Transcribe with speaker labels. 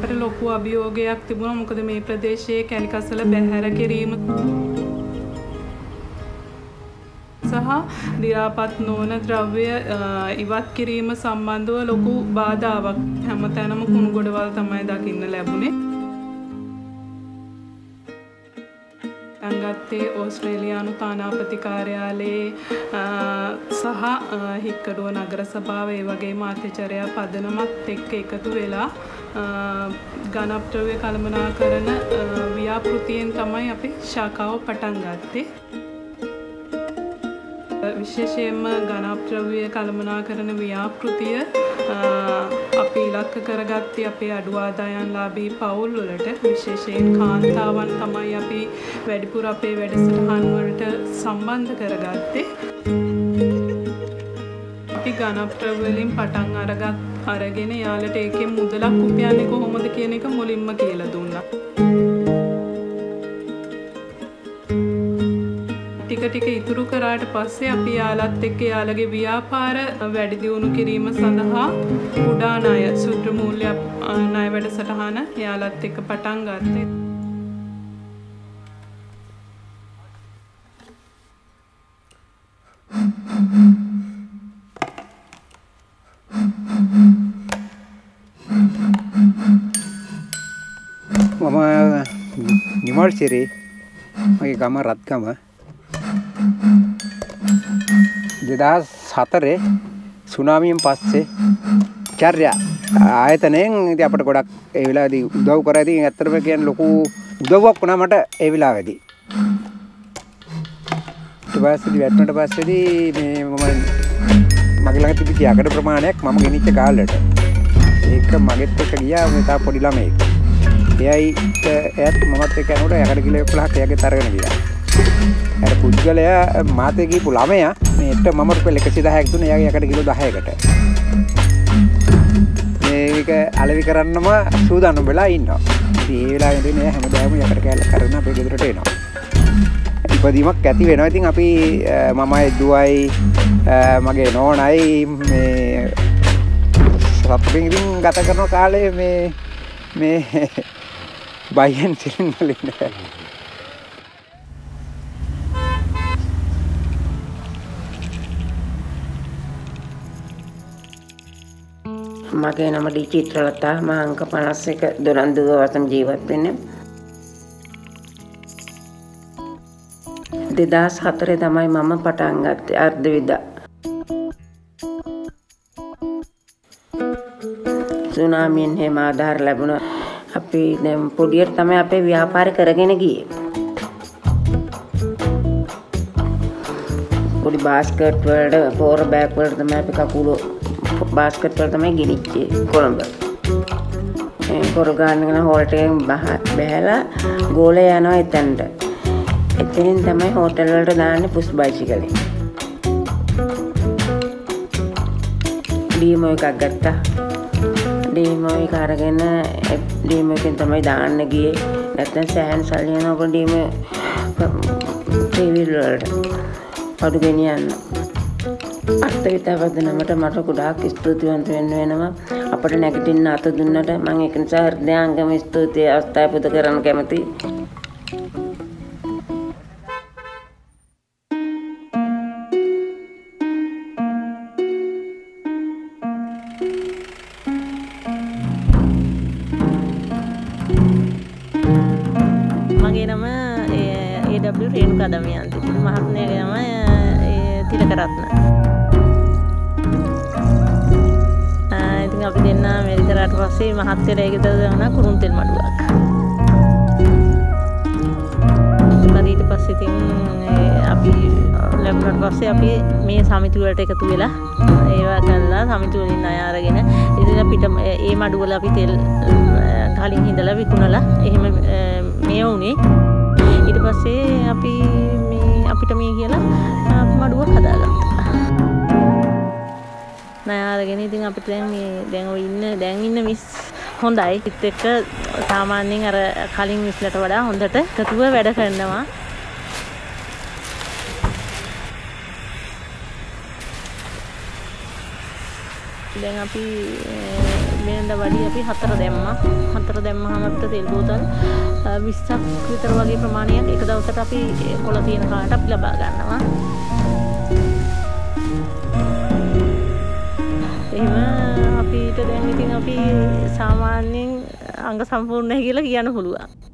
Speaker 1: අපිට ලොකු අභියෝගයක් තිබුණා. මොකද මේ ප්‍රදේශයේ කැලිකස්සල බැහැර කිරීම සහ දි รา පත් නොවන ද්‍රව්‍ය ඉවත් කිරීම සම්බන්ධව ලොකු බාධාවක් හැමතැනම කුණු ගොඩවල් තමයි දකින්න ලැබුණේ. අංගත්තේ ඕස්ට්‍රේලියානු තානාපති කාර්යාලයේ සහ හික්කඩුව නගර සභාව ඒ වගේම අධ්‍යචරයා පදනමත් එක්ක එකතු වෙලා ඝනද්‍රව්‍ය කළමනාකරන ව්‍යාපෘතියෙන් තමයි අපි ශාඛාව පටන් ගත්තේ. විශේෂයෙන්ම ඝනද්‍රව්‍ය කළමනාකරන ව්‍යාපෘතිය අපි ඉලක්ක කරගත්තේ අපේ අඩු ආදායම්ලාභී පවුල් වලට. විශේෂයෙන් කාන්තාවන් තමයි අපි වැඩිපුර අපේ වැඩසටහන් වලට සම්බන්ධ කරගත්තේ. අපි ඝනද්‍රව්‍ය වලින් පටන් අරගෙන යාළට ඒකෙන් මුදලක් උපයන්නේ කොහොමද කියන එක මුලින්ම කියලා දුන්නා. ටික ඉතුරු කරාට පස්සේ අපි යාළත් එක්ක යාළගේ ව්‍යාපාර වැඩි දියුණු කිරීම සඳහා කුඩා ණය සුද්ධ මූල්‍ය ණය වැඩසටහන යාළත් එක්ක පටන් ගත්තේ.
Speaker 2: මම නිමල් සිරි මගේ ගම රත්ගම 2004 සුනාමියෙන් පස්සේ චර්යා ආයතනයෙන් ඉතින් අපිට ගොඩක් ඒ වෙලාවේදී උදව් කරා. ඉතින් ඇත්තටම කියන්නේ ලොකු උදව්වක් වුණා මට ඒ වෙලාවේදී. ඊට පස්සේ වැටුණට පස්සේදී මේ මගේ ළඟ තිබිච්ච යකඩ ප්‍රමාණයක් මම ගෙනිච්ච ගාල්ලට ඒක මගෙත් එක්ක ගියා මේ තා පොඩි ළමයෙක්. එයත් මමත් එක්ක යනකොට යකඩ කිලෝ 11ක් එයාගෙත් අරගෙන ගියා. අර පුද්ගලයා මාතේ ගිහපු ළමයා මේට මම රුපියල් 110ක් දුන්නා එයාගේ යකඩ කිලෝ 10කට. මේක අලෙවි කරන්නම සූදානම් වෙලා ඉන්නවා. ඉතින් ඒ වෙලාවෙදී නේ හැමදාම යකඩ කෑල්ල කරගෙන අපේ ගෙදරට එනවා. ඉපදීමක් ඇති වෙනවා. ඉතින් අපි මමයි දුවයි මගේ නෝනයි මේ සතුටින් ඉතින් ගත කරන කාලේ මේ බයිෙන් තිරින් වලින්
Speaker 3: මගේ නම චිත්‍රලතා මම අංක 51 දොරන්දුව වසම ජීවත් වෙන්නේ. 2004 තමයි මම පටන් ගත්තේ අර්ධ විදා. සුනාමියෙන් හැම ආධාර ලැබුණා. අපි දැන් පොඩියට තමයි අපේ ව්‍යාපාරය කරගෙන ගියේ. පොඩි බාස්කට් වලට පෝර බෑග් වලට තමයි අපි කකුල බාස්කට් වල තමයි ගෙනිච්චේ කොළඹ. ඒ පොර ගන්න හෝටල් එකෙන් බහැලා ගෝලේ යනවා එතනට. එතනින් තමයි හෝටල් වලට දාන්නේ පුස් බයිසිකලේ. ඩීමෝ එකක් ගත්තා. ඩීමෝ එක අරගෙන ඩීමෝ එකෙන් තමයි දාන්න ගියේ. නැත්නම් සෑහන් සල්ලි යනකොට ඩීමෝ ටීවී වලට පඩු ගෙනියන්න. අත්විතවදනමට මට ගොඩාක් ස්තුතිවන්ත වෙන්න වෙනවා. අපිට නැගිටින්න අත දුන්නට මම ඒක නිසා හෘදයාංගම ස්තුතිය අවස්ථාව පුද කරන්න කැමතියි.
Speaker 4: මගේ නම AW රේණුකා දමයන්ති. මහත්මයාගේ නම තිලකරත්න. ඉතින් අපි දෙන්න මෙරිකරාට පස්සේ මහත්යලා ඒක දාන කුරුන්තෙල් මඩුවක්. ඊට පස්සේ ඉතින් අපි ලැබුණාට පස්සේ අපි මේ සමිති වලට එකතු වෙලා ඒවා කරලා සමිති වලින් අය අරගෙන ඉතින් අපිට මේ මඩුවල අපි තෙල් කලින් හිඳලා විකුණලා එහෙම මේ වුණේ. ඊට පස්සේ අපි අපිට මේ කියලා මඩුවක් හදාගත්තා. ණයාරගෙන ඉතින් අපිට දැන් ඉන්න මිස් හොඳයි. ඒත් එක්ක සාමාන්‍යයෙන් අර කලින් මිස්ලට වඩා හොඳට එකතුව වැඩ කරනවා. දැන් අපි මේ වෙනිදා වඩි අපි 4 දැම්මා. 4 දැම්මහම අපිට තෙල් බෝතල් 20ක් විතර වගේ ප්‍රමාණයක් එක දවසට අපි කොළ තියෙන කාට අපි ලබා ගන්නවා. එහෙම අපිට දැන් ඉතින් අපි සාමාන්‍යයෙන් අංග සම්පූර්ණයි කියලා කියන්න පුළුවන්.